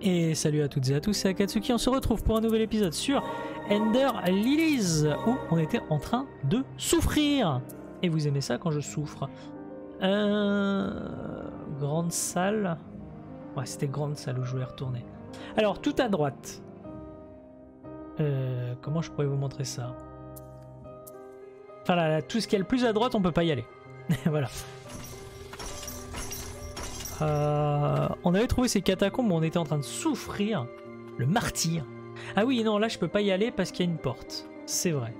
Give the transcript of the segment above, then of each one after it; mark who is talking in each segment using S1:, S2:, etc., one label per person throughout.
S1: Et salut à toutes et à tous, c'est Akatsuki, on se retrouve pour un nouvel épisode sur Ender Lilies, où on était en train de souffrir. Et vous aimez ça quand je souffre. Grande salle. Ouais, c'était grande salle où je voulais retourner. Alors, tout à droite. Comment je pourrais vous montrer ça? Enfin là, tout ce qui est le plus à droite, on peut pas y aller. Voilà. On avait trouvé ces catacombes où on était en train de souffrir. Le martyr. Ah oui, non, là je peux pas y aller parce qu'il y a une porte. C'est vrai.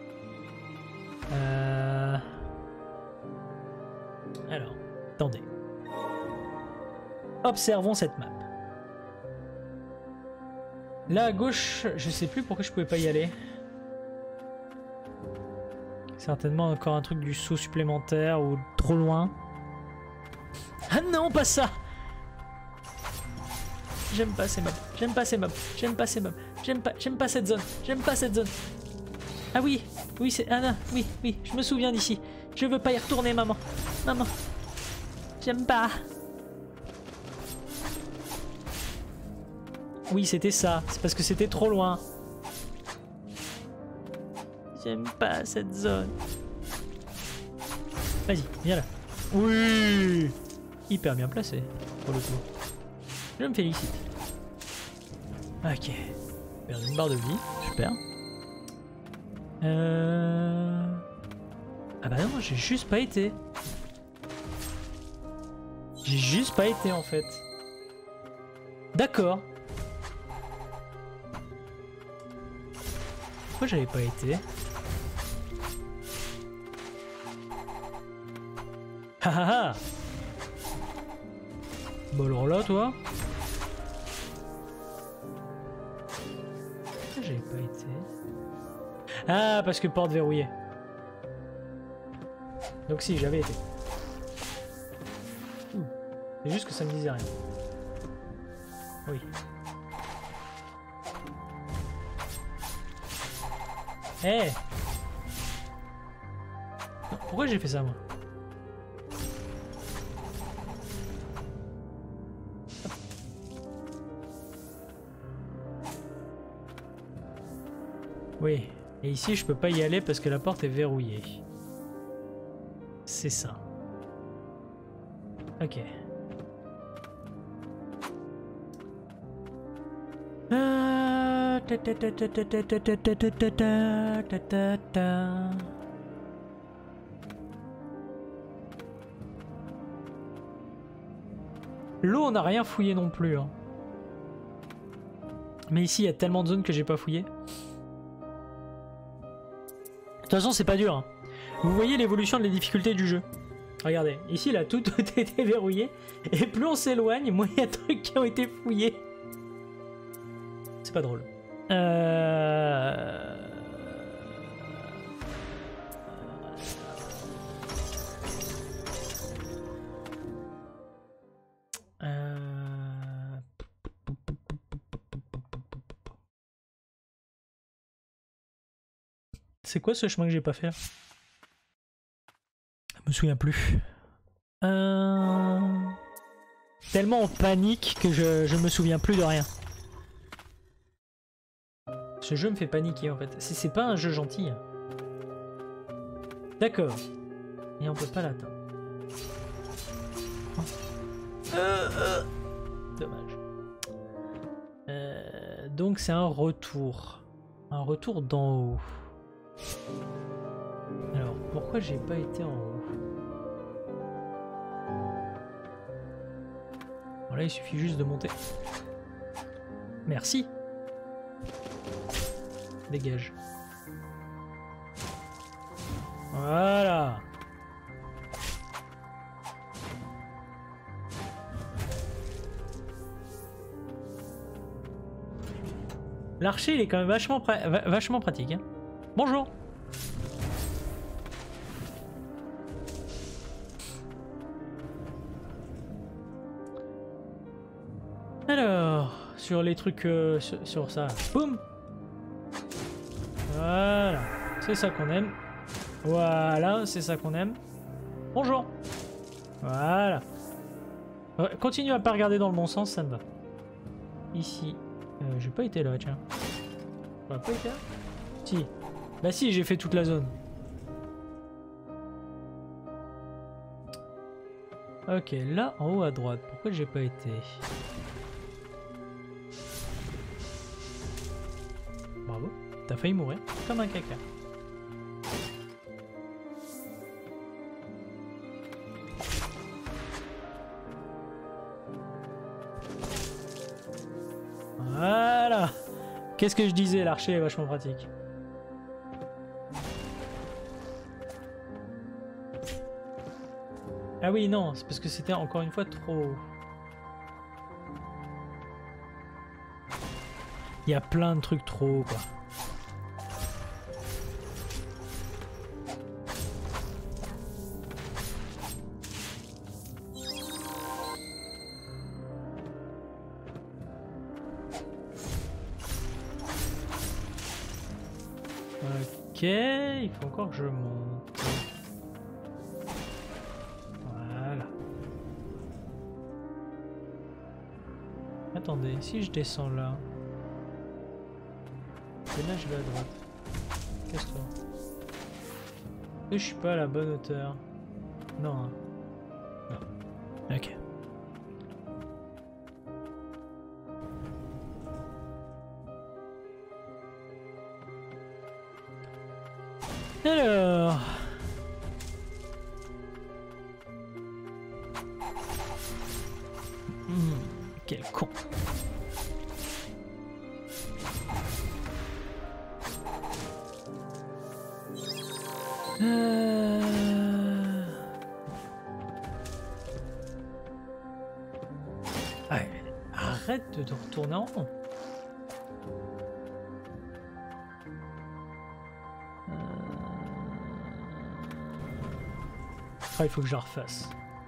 S1: Alors, attendez. Observons cette map. Là à gauche, je sais plus pourquoi je pouvais pas y aller. Certainement encore un truc du saut supplémentaire ou trop loin. Ah non, pas ça! J'aime pas ces mobs, j'aime pas ces mobs, j'aime pas ces mobs, j'aime pas cette zone, j'aime pas cette zone. Ah oui, oui c'est... Ah non, oui, oui, je me souviens d'ici. Je veux pas y retourner, maman. Maman. J'aime pas. Oui, c'était ça, c'est parce que c'était trop loin. J'aime pas cette zone. Vas-y, viens là. Oui! Hyper bien placé, pour le coup. Je me félicite. Ok. Perdu une barre de vie, super. Ah bah non, j'ai juste pas été. J'ai juste pas été en fait. D'accord. Pourquoi j'avais pas été? Ha ha ha! Bon alors là, toi? Pourquoi j'avais pas été? Ah, parce que porte verrouillée. Donc si, j'avais été. C'est juste que ça me disait rien. Oui. Eh hey. Pourquoi j'ai fait ça, moi? Oui, et ici je peux pas y aller parce que la porte est verrouillée. C'est ça. Ok. L'eau, on n'a rien fouillé non plus. Hein. Mais ici, il y a tellement de zones que j'ai pas fouillé. De toute façon, c'est pas dur. Hein. Vous voyez l'évolution de la difficulté du jeu. Regardez, ici, là, tout a été verrouillé. Et plus on s'éloigne, moins il y a de trucs qui ont été fouillés. C'est pas drôle. C'est quoi ce chemin que j'ai pas fait? Je me souviens plus. Tellement en panique que je me souviens plus de rien. Ce jeu me fait paniquer en fait. C'est pas un jeu gentil. D'accord. Et on peut pas l'atteindre. Dommage. Donc c'est un retour. Un retour d'en haut. Alors, pourquoi j'ai pas été en haut? Bon, là, il suffit juste de monter. Merci. Dégage. Voilà. L'archer, il est quand même vachement pratique. Hein. Bonjour. Alors, sur les trucs, sur ça, boum. Voilà, c'est ça qu'on aime. Voilà, c'est ça qu'on aime. Bonjour. Voilà. Continue à pas regarder dans le bon sens, ça me va. ici. J'ai pas été là, tiens. On a pas été là? Si. Bah si, j'ai fait toute la zone. Ok, là, en haut à droite. Pourquoi j'ai pas été? Bravo. T'as failli mourir comme un caca. Voilà. Qu'est-ce que je disais, l'archer est vachement pratique. Ah oui, non, c'est parce que c'était encore une fois trop... Il y a plein de trucs trop, quoi. Ok, il faut encore que je monte. Voilà. Attendez, si je descends là... Et là je vais à droite. Casse-toi. Et je suis pas à la bonne hauteur. Non. Hein. Non. Ok. Alors... Quel con. Ouais, arrête de retourner en rond. Ah, il faut que je la refasse.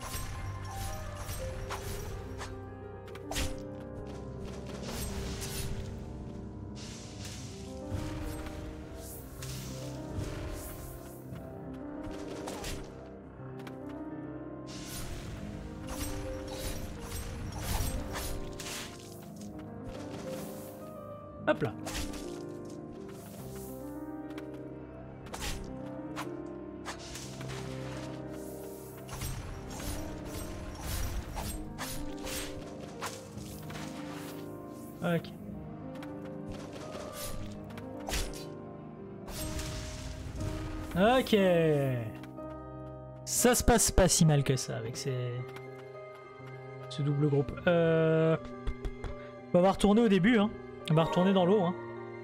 S1: Hop là. Ok. Ok. Ça se passe pas si mal que ça avec ce double groupe. On va retourner au début, hein. On va retourner dans l'eau, hein.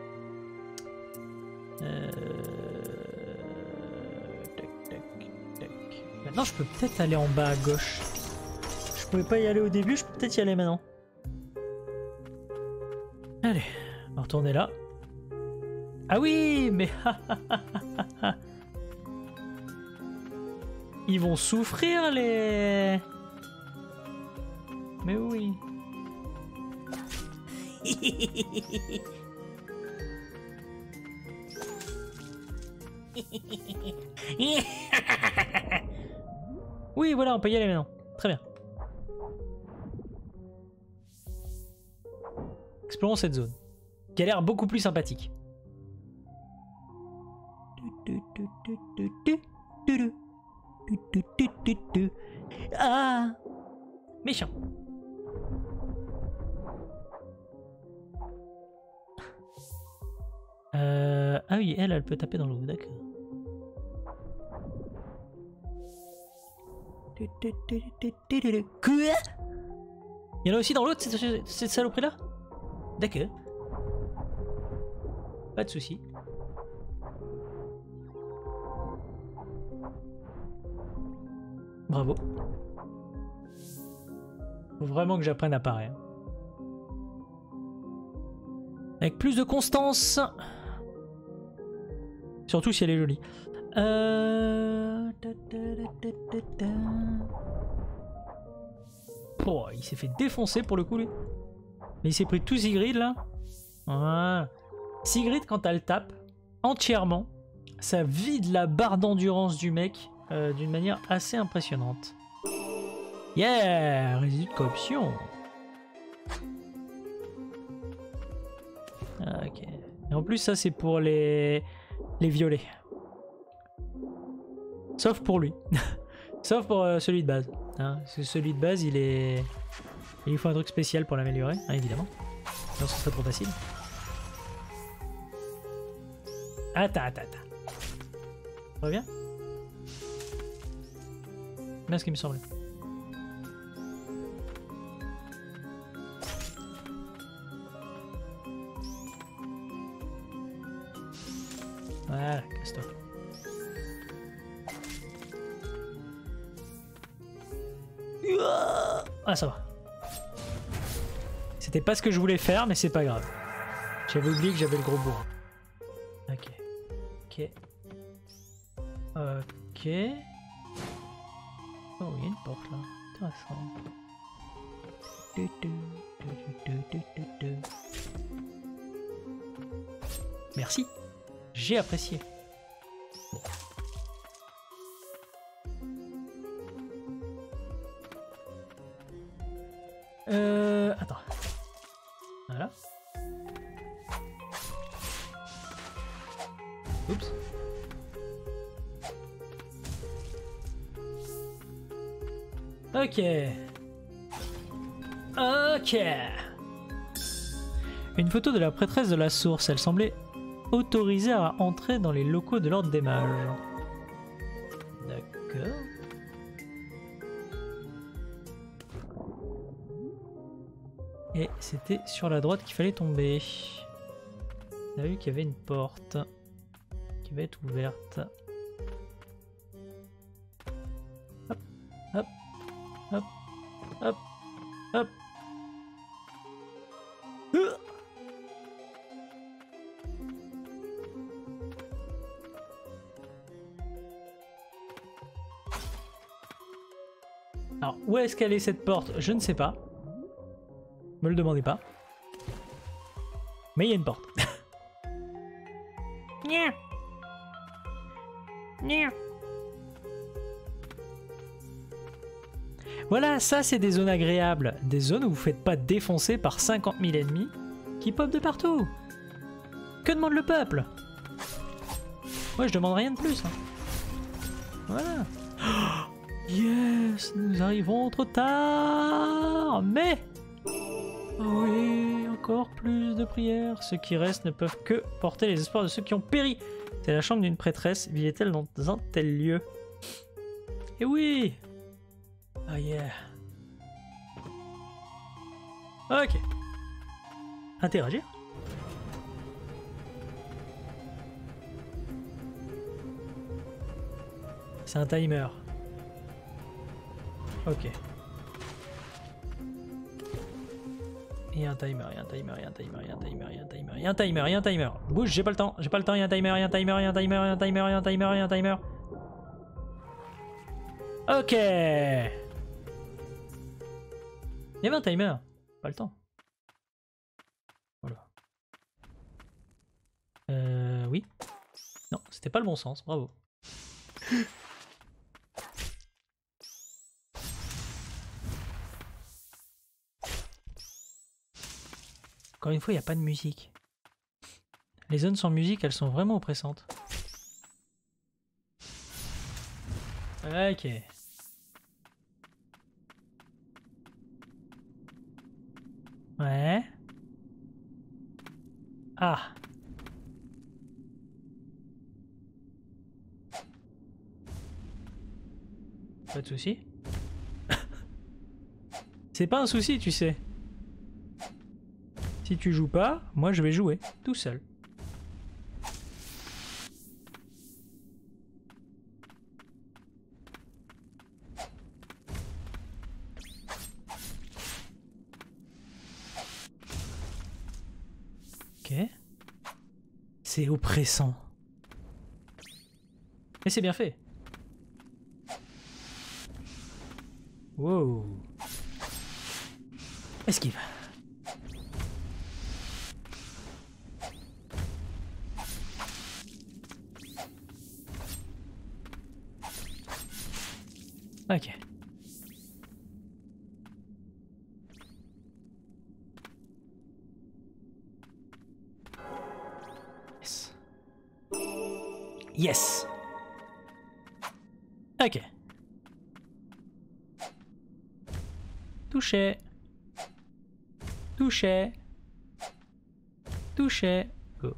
S1: Tac, tac, tac. Maintenant, je peux peut-être aller en bas à gauche. Je pouvais pas y aller au début, je peux peut-être y aller maintenant. Allez, on va retourner là. Ah oui, mais... Ils vont souffrir, les... Mais oui. Oui, voilà, on peut y aller maintenant. Très bien. Explorons cette zone, qui a l'air beaucoup plus sympathique. Ah, méchant. Ah oui, elle peut taper dans l'eau, d'accord. Quoi? Il y en a aussi dans l'autre, cette saloperie-là? D'accord. Pas de soucis. Bravo. Faut vraiment que j'apprenne à parer. Avec plus de constance. Surtout si elle est jolie. Oh, il s'est fait défoncer pour le coup, lui. Mais il s'est pris tout Sigrid là. Voilà. Sigrid, quand elle tape entièrement, ça vide la barre d'endurance du mec d'une manière assez impressionnante. Yeah, résidu de corruption. Ok. Et en plus, ça, c'est pour les violets. Sauf pour lui. Sauf pour celui de base. Hein, parce que celui de base, il est... Il lui faut un truc spécial pour l'améliorer, hein, évidemment. Sinon, ce serait trop facile. Attends. Reviens. Bien ce qui me semble. Voilà, casse-toi. Ah, ça va. C'était pas ce que je voulais faire, mais c'est pas grave. J'avais oublié que j'avais le gros bourreau. Ok. Ok. Ok. Oh, il y a une porte là. Intéressant. Merci. J'ai apprécié. Attends. Voilà. Oups. Ok. Ok. Une photo de la prêtresse de la source. Elle semblait autorisée à entrer dans les locaux de l'ordre des mages. D'accord. Et c'était sur la droite qu'il fallait tomber. On a vu qu'il y avait une porte qui va être ouverte. Hop, hop, hop, hop, hop. Alors, où est-ce qu'elle est cette porte? Je ne sais pas. Me le demandez pas. Mais il y a une porte. Voilà, ça c'est des zones agréables. Des zones où vous ne faites pas défoncer par 50 000 ennemis qui popent de partout. Que demande le peuple? Moi je demande rien de plus. Hein. Voilà. Yes, nous arrivons trop tard. Mais... Oh oui, encore plus de prières. Ceux qui restent ne peuvent que porter les espoirs de ceux qui ont péri. C'est la chambre d'une prêtresse. Vivait-elle dans un tel lieu? Et oui. Oh yeah. Ok. Interagir. C'est un timer. Ok. Il y a un timer, il y a un timer, il y a un timer, il y a un timer, il y a un timer, il y a un timer, il y a un timer. Bouge, j'ai pas le temps, il y a un timer, il y a un timer, il y a un timer, il y a un timer, il y a un timer, il y a un timer. Ok. Il y avait un timer, pas le temps. Voilà. Oui. Non, c'était pas le bon sens, bravo. Encore une fois, il n'y a pas de musique. Les zones sans musique, elles sont vraiment oppressantes. Ok. Ouais. Ah. Pas de souci. C'est pas un souci, tu sais. Si tu joues pas, moi je vais jouer, tout seul. Ok. C'est oppressant. Mais c'est bien fait. Wow. Esquive. Ok. Yes. Ok. Touché. Touché. Touché. Go.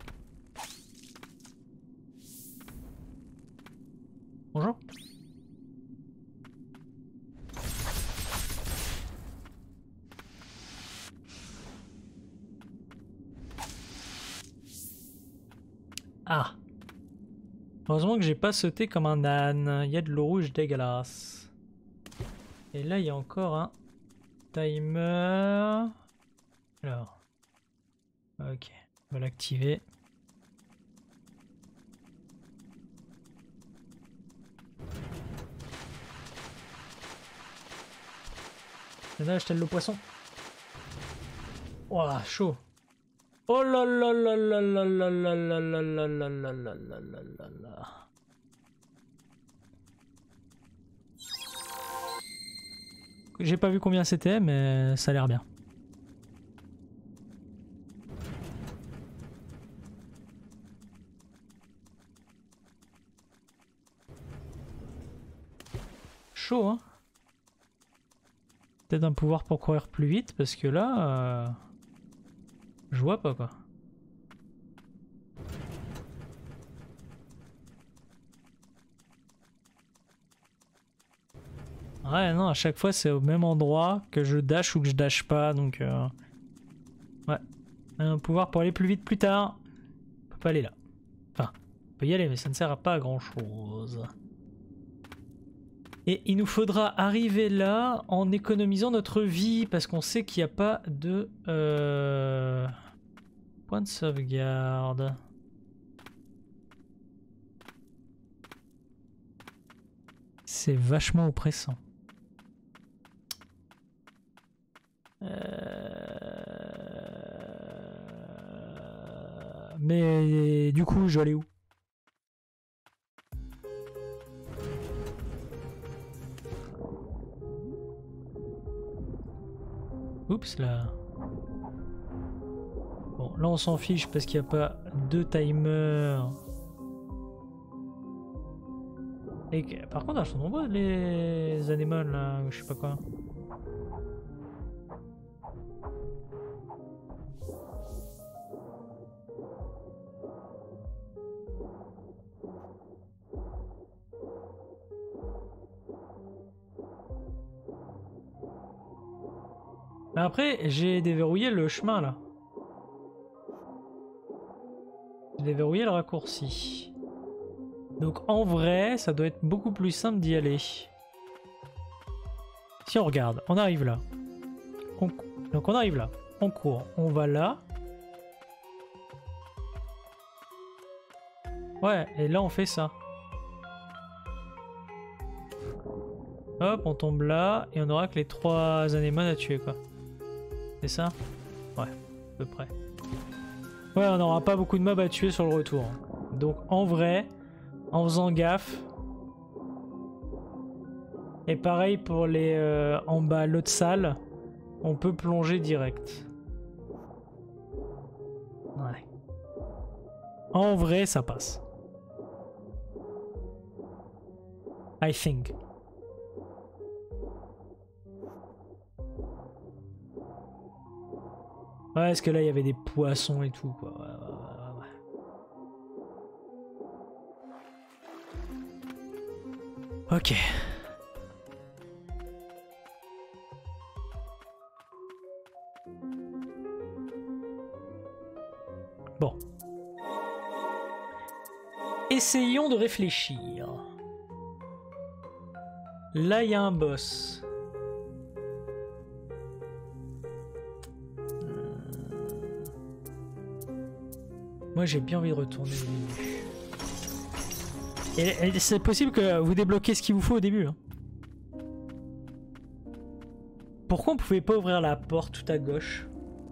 S1: Bonjour. Ah. Heureusement que j'ai pas sauté comme un âne. Il y a de l'eau rouge dégueulasse. Et là, il y a encore un timer. Alors. Ok. On va l'activer. Là, je le poisson. Ouah, chaud. Oh là là là là là là là là là là là là là là là là. J'ai pas vu combien c'était, mais ça a l'air bien. Chaud, hein. Peut-être un pouvoir pour courir plus vite, parce que là... je vois pas, quoi. Ouais, non, à chaque fois c'est au même endroit que je dash ou que je dash pas, donc... ouais. Un pouvoir pour aller plus vite plus tard. On peut pas aller là. Enfin, on peut y aller, mais ça ne sert à pas à grand-chose. Et il nous faudra arriver là en économisant notre vie, parce qu'on sait qu'il n'y a pas de... point de sauvegarde. C'est vachement oppressant. Mais du coup, je vais aller où? Oups là. Bon, là on s'en fiche parce qu'il n'y a pas de timer. Et par contre, elles sont nombreuses les anémones là, ou je sais pas quoi. Mais après, j'ai déverrouillé le chemin là. J'ai déverrouillé le raccourci. Donc en vrai, ça doit être beaucoup plus simple d'y aller. Si on regarde, on arrive là. Donc on arrive là. On court. On va là. Ouais, et là on fait ça. Hop, on tombe là. Et on aura que les 3 anémones à tuer quoi. C'est ça? Ouais, à peu près. Ouais, on n'aura pas beaucoup de mobs à tuer sur le retour. Donc en vrai, en faisant gaffe. Et pareil pour les en bas, l'autre salle, on peut plonger direct. Ouais. En vrai, ça passe. I think. Ouais, parce que là, il y avait des poissons et tout, quoi. Ouais. Ok. Bon. Essayons de réfléchir. Là, il y a un boss. Moi, j'ai bien envie de retourner au début. Et c'est possible que vous débloquez ce qu'il vous faut au début. Hein. Pourquoi on pouvait pas ouvrir la porte tout à gauche?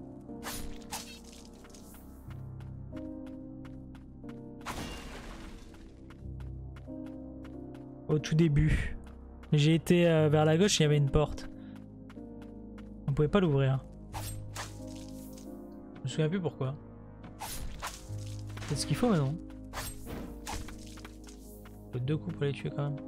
S1: Au tout début. J'ai été vers la gauche, il y avait une porte. On pouvait pas l'ouvrir. Je me souviens plus pourquoi. C'est ce qu'il faut maintenant. faut 2 coups pour les tuer quand même.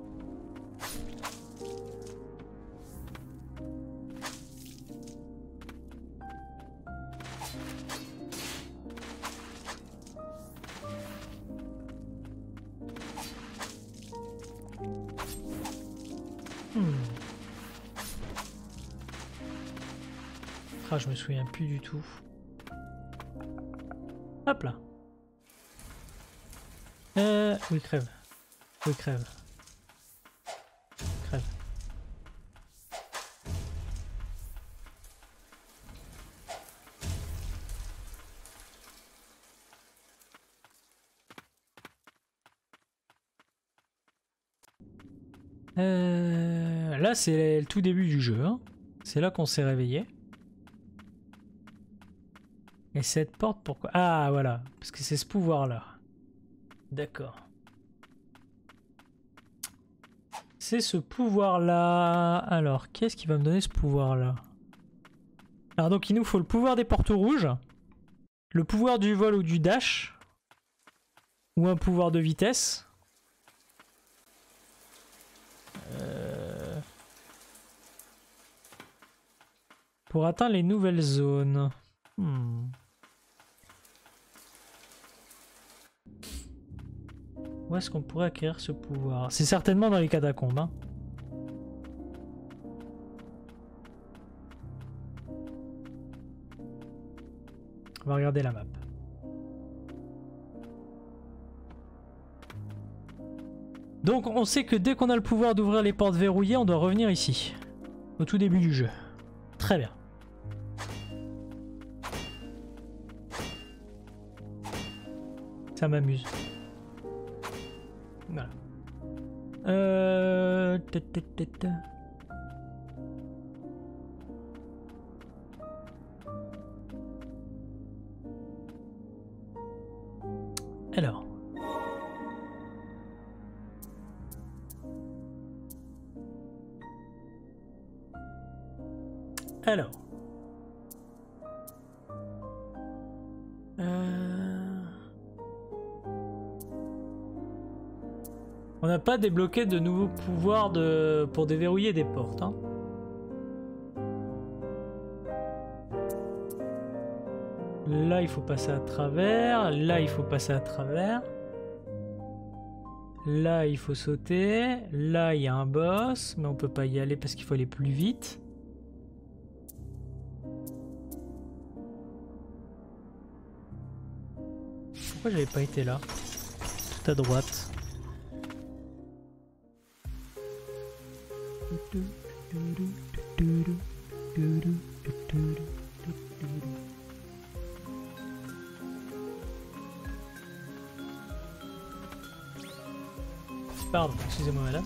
S1: Ah, je me souviens plus du tout. Hop là. Oui, crève. Oui, crève. Crève. Là, c'est le tout début du jeu. Hein. C'est là qu'on s'est réveillé. Et cette porte, pourquoi? Ah, voilà. Parce que c'est ce pouvoir-là. D'accord. C'est ce pouvoir-là. Alors, qu'est-ce qui va me donner ce pouvoir-là? Alors, donc, il nous faut le pouvoir des portes rouges, le pouvoir du vol ou du dash, ou un pouvoir de vitesse. Pour atteindre les nouvelles zones. Où est-ce qu'on pourrait acquérir ce pouvoir? C'est certainement dans les catacombes. Hein. On va regarder la map. Donc on sait que dès qu'on a le pouvoir d'ouvrir les portes verrouillées, on doit revenir ici. Au tout début du jeu. Très bien. Ça m'amuse. Voilà. Alors. Alors. On n'a pas débloqué de nouveaux pouvoirs pour déverrouiller des portes. Hein. Là, il faut passer à travers. Là, il faut passer à travers. Là, il faut sauter. Là, il y a un boss, mais on peut pas y aller parce qu'il faut aller plus vite. Pourquoi j'avais pas été là? Tout à droite. Pardon, excusez-moi madame.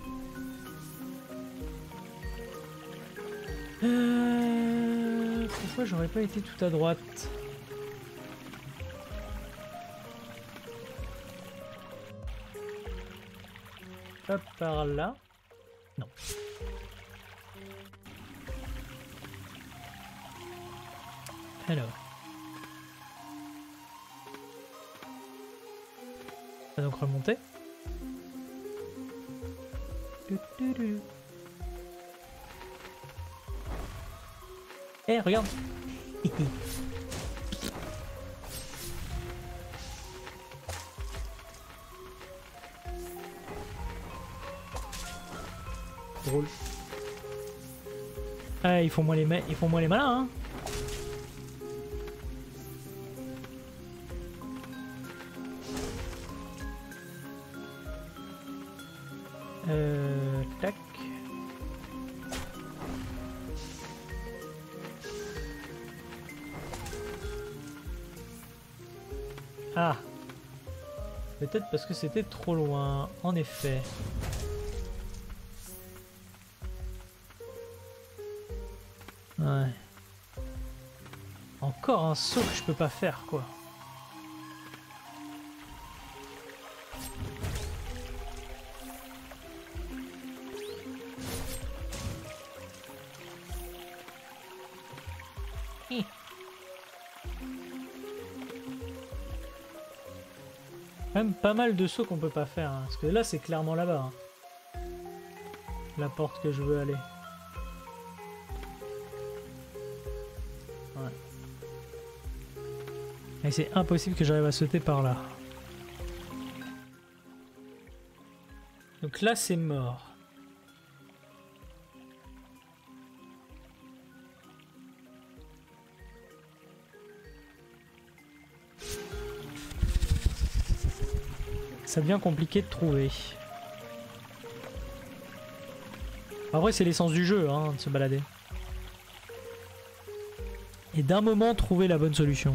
S1: Pourquoi j'aurais pas été tout à droite? Hop, par là. Non. Alors. On va donc remonter. Eh, regarde. Drôle. Ah, ils font moins les malins, hein. Tac. Ah. Peut-être parce que c'était trop loin, en effet. Ouais. Encore un saut que je peux pas faire, quoi. Quand même pas mal de sauts qu'on peut pas faire, hein, parce que là c'est clairement là-bas. Hein. La porte que je veux aller. Ouais. Et c'est impossible que j'arrive à sauter par là. Donc là c'est mort. Ça devient compliqué de trouver. Après c'est l'essence du jeu, hein, de se balader. Et d'un moment trouver la bonne solution.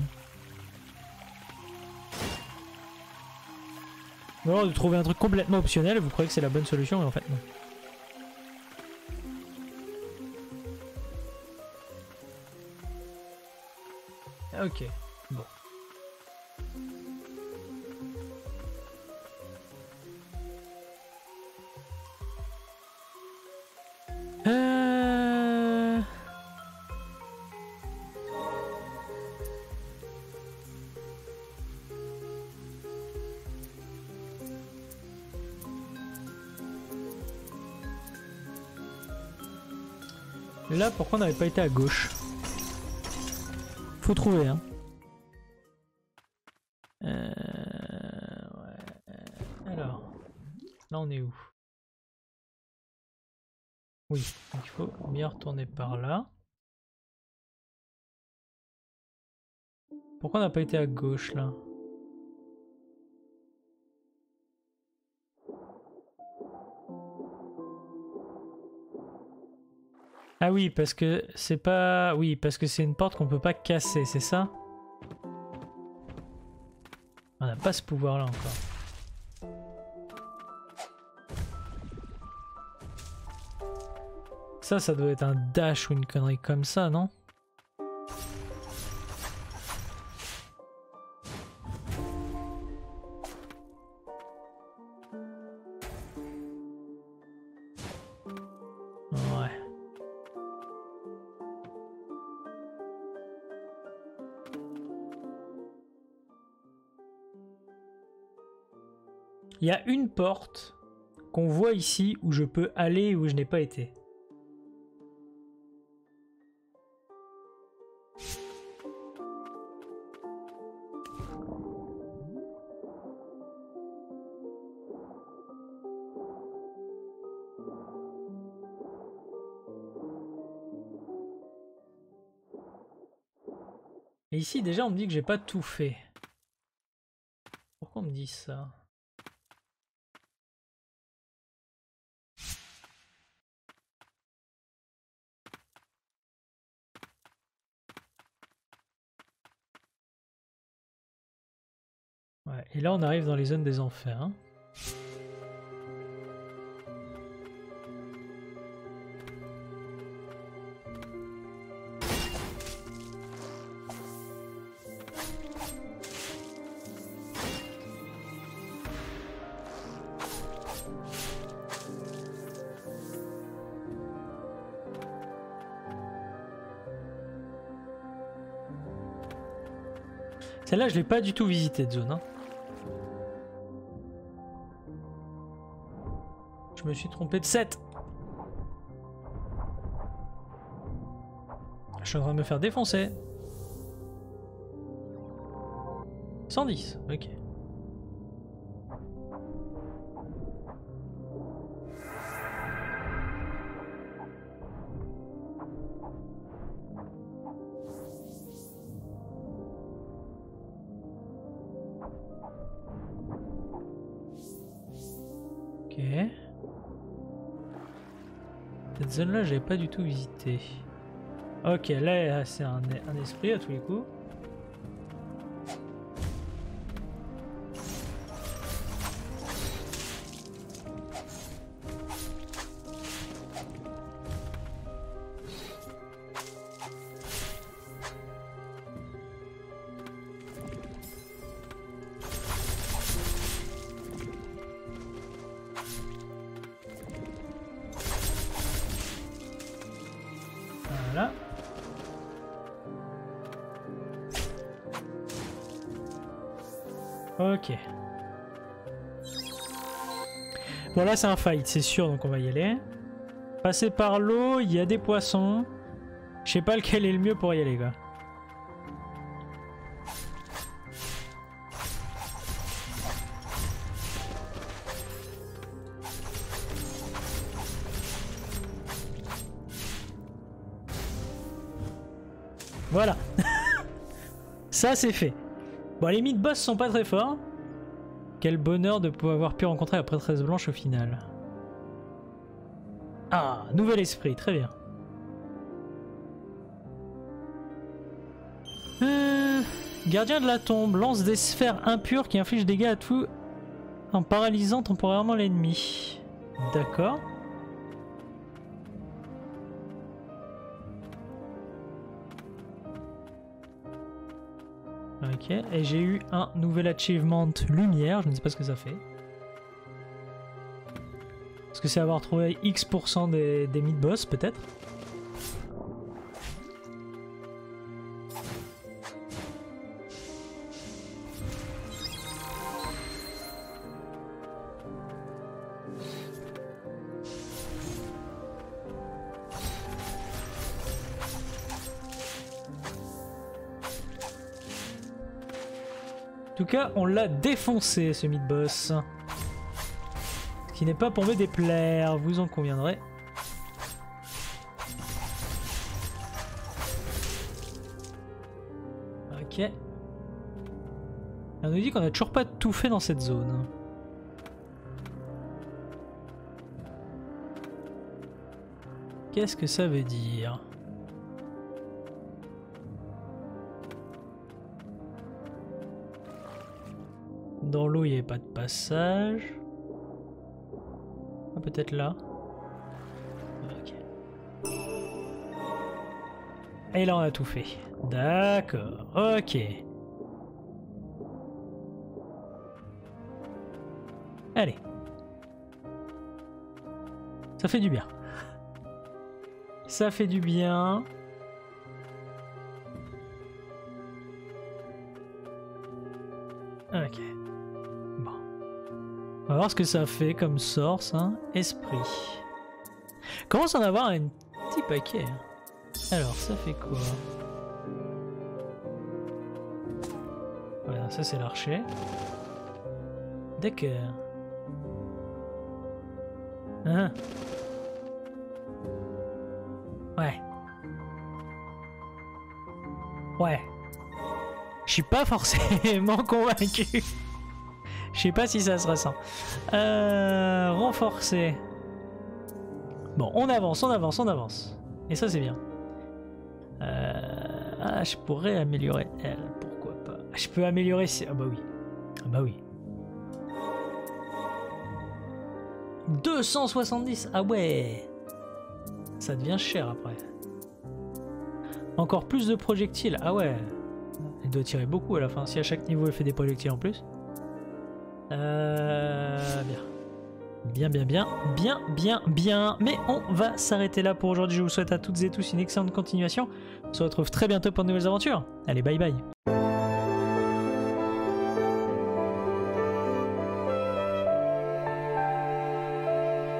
S1: Ou alors de trouver un truc complètement optionnel, vous croyez que c'est la bonne solution, mais en fait non. Ok, bon. Là, pourquoi on n'avait pas été à gauche? Faut trouver, hein. Ouais. Alors, là on est où? Oui, donc il faut bien retourner par là. Pourquoi on n'a pas été à gauche là? Ah oui, parce que c'est pas... Oui, parce que c'est une porte qu'on peut pas casser, c'est ça? On n'a pas ce pouvoir là encore. Ça doit être un dash ou une connerie comme ça, non? Ouais. Il y a une porte qu'on voit ici où je peux aller et où je n'ai pas été. Et ici déjà on me dit que j'ai pas tout fait. Pourquoi on me dit ça? Ouais, et là on arrive dans les zones des enfers. Hein. Celle-là, je l'ai pas du tout visité de zone. Hein. Je me suis trompé de 7. Je suis en train de me faire défoncer. 110, ok. Ok. Cette zone-là, j'avais pas du tout visité. Ok, là, c'est un esprit à tous les coups. Voilà. Ok. Bon là c'est un fight, c'est sûr, donc on va y aller. Passer par l'eau, il y a des poissons. Je sais pas lequel est le mieux pour y aller, quoi. Voilà. Ça c'est fait. Bon, les mid-boss sont pas très forts. Quel bonheur de pouvoir avoir pu rencontrer la prêtresse blanche au final. Ah, nouvel esprit, très bien. Gardien de la tombe, lance des sphères impures qui infligent des dégâts à tout en paralysant temporairement l'ennemi. D'accord. Ok, et j'ai eu un nouvel achievement lumière, je ne sais pas ce que ça fait. Est-ce que c'est avoir trouvé X% des mid-boss peut-être? En tout cas, on l'a défoncé ce mid-boss. Ce qui n'est pas pour me déplaire, vous en conviendrez. Ok. On nous dit qu'on n'a toujours pas tout fait dans cette zone. Qu'est-ce que ça veut dire ? Dans l'eau, il n'y avait pas de passage. Ah, peut-être là. Ok. Et là, on a tout fait. D'accord. Ok. Allez. Ça fait du bien. Ça fait du bien. Ok. Bon. On va voir ce que ça fait comme sort, ça. Esprit. Commence à en avoir un petit paquet. Alors, ça fait quoi? Voilà, ça c'est l'archer. D'accord. Hein? Ouais. Ouais. Je suis pas forcément convaincu. Je sais pas si ça se ressent. Renforcer. Bon, on avance, on avance, on avance. Et ça c'est bien. Ah, je pourrais améliorer elle. Pourquoi pas? Je peux améliorer si... Ah bah oui. Ah bah oui. 270. Ah ouais. Ça devient cher après. Encore plus de projectiles. Ah ouais. Elle doit tirer beaucoup à la fin. Si à chaque niveau elle fait des projectiles en plus. Bien. Bien, bien, bien. Bien, bien, bien. Mais on va s'arrêter là pour aujourd'hui. Je vous souhaite à toutes et tous une excellente continuation. On se retrouve très bientôt pour de nouvelles aventures. Allez, bye bye.